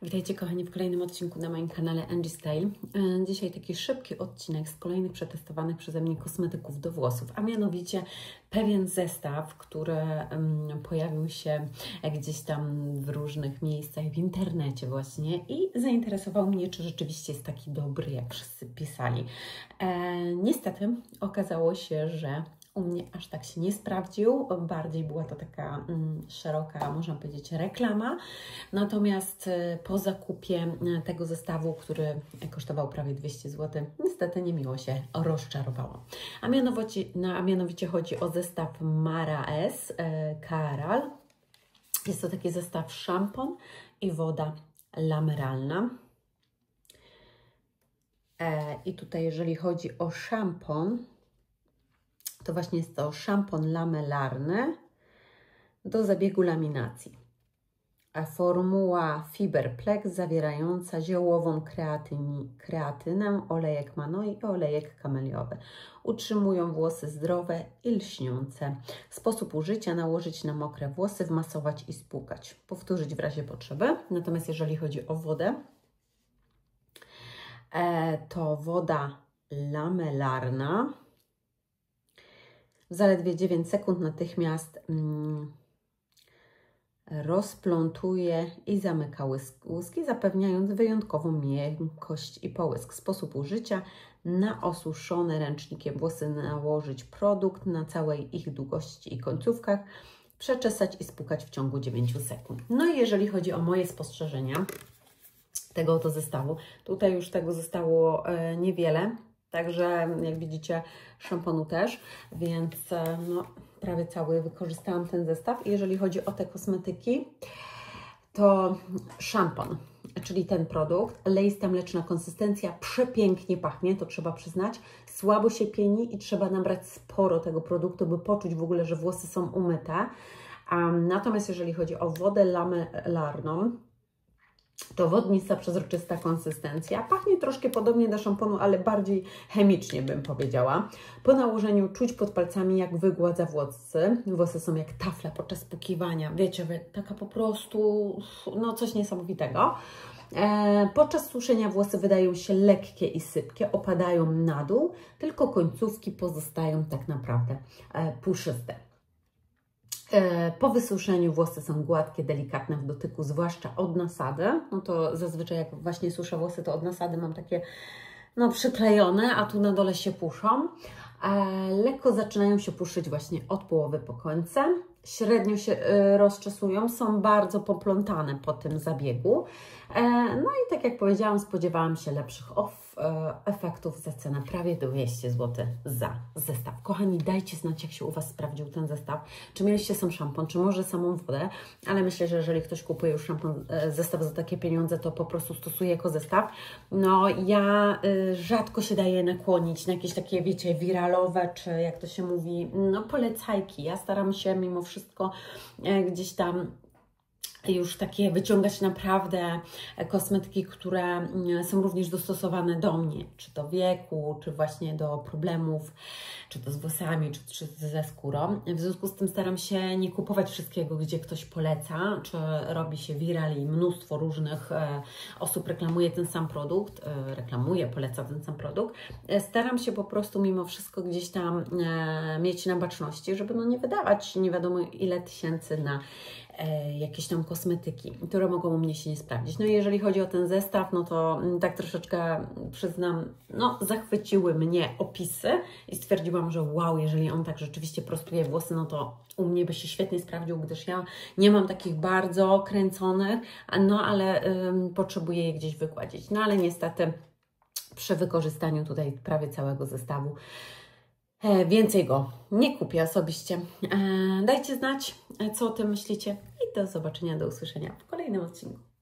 Witajcie kochani w kolejnym odcinku na moim kanale Angie Style. Dzisiaj taki szybki odcinek z kolejnych przetestowanych przeze mnie kosmetyków do włosów, a mianowicie pewien zestaw, który pojawił się gdzieś tam w różnych miejscach w internecie właśnie i zainteresował mnie, czy rzeczywiście jest taki dobry, jak wszyscy pisali. Niestety okazało się, że u mnie aż tak się nie sprawdził, bardziej była to taka szeroka, można powiedzieć, reklama. Natomiast po zakupie tego zestawu, który kosztował prawie 200 zł, niestety niemiło się rozczarowało. A mianowicie chodzi o zestaw Mara S Caral. Jest to taki zestaw szampon i woda lameralna. I tutaj jeżeli chodzi o szampon, to właśnie jest to szampon lamelarny do zabiegu laminacji. Formuła Fiberplex zawierająca ziołową kreatynę, olejek manoi i olejek kameliowy. Utrzymują włosy zdrowe i lśniące. Sposób użycia: nałożyć na mokre włosy, wmasować i spłukać. Powtórzyć w razie potrzeby. Natomiast jeżeli chodzi o wodę, to woda lamelarna. W zaledwie 9 sekund natychmiast rozplątuje i zamyka łuski, zapewniając wyjątkową miękkość i połysk. Sposób użycia: na osuszone ręcznikiem włosy nałożyć produkt na całej ich długości i końcówkach, przeczesać i spłukać w ciągu 9 sekund. No i jeżeli chodzi o moje spostrzeżenia tego oto zestawu, tutaj już tego zostało niewiele. Także jak widzicie, szamponu też, więc no, prawie cały wykorzystałam ten zestaw. I jeżeli chodzi o te kosmetyki, to szampon, czyli ten produkt, leista mleczna konsystencja, przepięknie pachnie, to trzeba przyznać, słabo się pieni i trzeba nabrać sporo tego produktu, by poczuć w ogóle, że włosy są umyte. Natomiast jeżeli chodzi o wodę lamelarną, to wodnista, przezroczysta konsystencja. Pachnie troszkę podobnie do szamponu, ale bardziej chemicznie bym powiedziała. Po nałożeniu czuć pod palcami, jak wygładza włosy. Włosy są jak tafle podczas spłukiwania. Wiecie, taka po prostu, no coś niesamowitego. Podczas suszenia włosy wydają się lekkie i sypkie, opadają na dół, tylko końcówki pozostają tak naprawdę puszyste. Po wysuszeniu włosy są gładkie, delikatne w dotyku, zwłaszcza od nasady. No to zazwyczaj jak właśnie suszę włosy, to od nasady mam takie no przyklejone, a tu na dole się puszą. Lekko zaczynają się puszyć właśnie od połowy po końce. Średnio się rozczesują, są bardzo poplątane po tym zabiegu. No i tak jak powiedziałam, spodziewałam się lepszych efektów za cenę prawie 200 zł za zestaw. Kochani, dajcie znać, jak się u Was sprawdził ten zestaw. Czy mieliście sam szampon, czy może samą wodę, ale myślę, że jeżeli ktoś kupuje już szampon, zestaw za takie pieniądze, to po prostu stosuje jako zestaw. No ja rzadko się daję nakłonić na jakieś takie, wiecie, wiralowe, czy jak to się mówi, no polecajki. Ja staram się mimo wszystko gdzieś tam już takie wyciągać naprawdę kosmetyki, które są również dostosowane do mnie, czy do wieku, czy właśnie do problemów, czy to z włosami, czy ze skórą. W związku z tym staram się nie kupować wszystkiego, gdzie ktoś poleca, czy robi się viral i mnóstwo różnych osób reklamuje ten sam produkt, poleca ten sam produkt. Staram się po prostu mimo wszystko gdzieś tam mieć na baczności, żeby no nie wydawać nie wiadomo ile tysięcy na jakieś tam kosmetyki, które mogą u mnie się nie sprawdzić. No i jeżeli chodzi o ten zestaw, no to tak troszeczkę przyznam, no zachwyciły mnie opisy i stwierdziłam, że wow, jeżeli on tak rzeczywiście prostuje włosy, no to u mnie by się świetnie sprawdził, gdyż ja nie mam takich bardzo kręconych, no ale potrzebuję je gdzieś wygładzić. No ale niestety przy wykorzystaniu tutaj prawie całego zestawu więcej go nie kupię osobiście. Dajcie znać, co o tym myślicie i do zobaczenia, do usłyszenia w kolejnym odcinku.